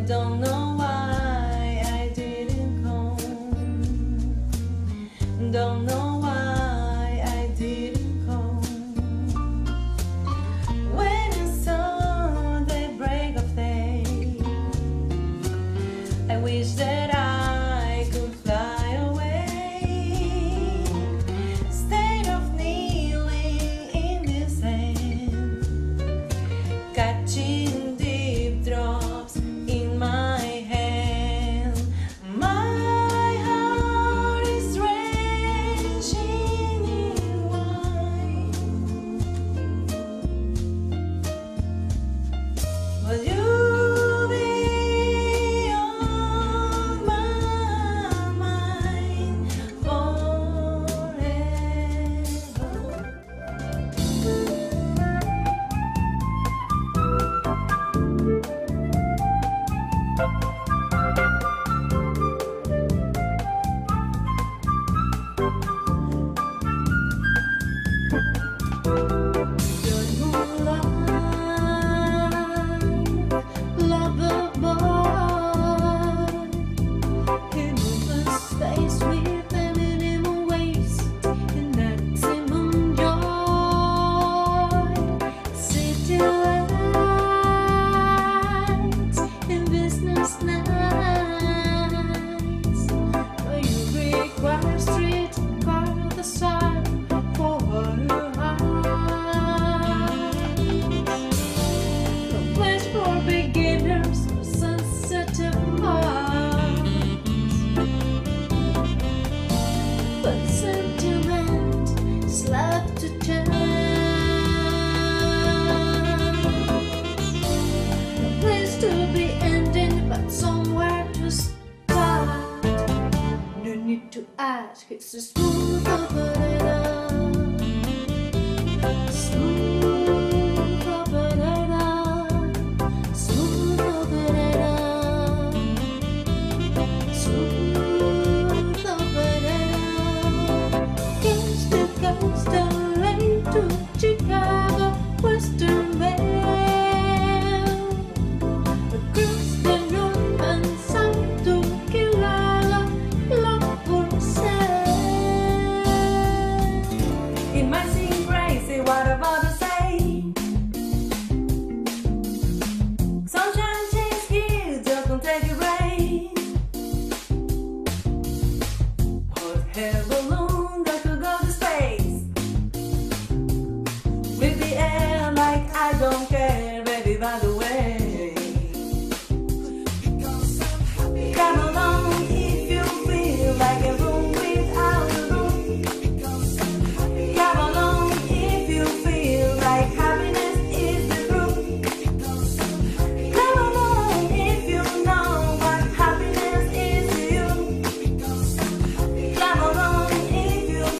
don't know why I didn't come. Don't know why I didn't come. When I saw the break of day, I wish that I could fly away. Instead of kneeling in the sand, catching deep drops in my hand. My heart is raging in wine. Will you be on my mind forever? To ask, it's a smooth operator, smooth operator, smooth operator, smooth operator. Coast to coast, LA to Chicago, Western Mail, across the north and south to Kilala. It might seem crazy what I'm about to say. Sunshine changes gears, just don't take it rain. Hot air balloon that could go to space. With the air like I don't care, baby, by the way.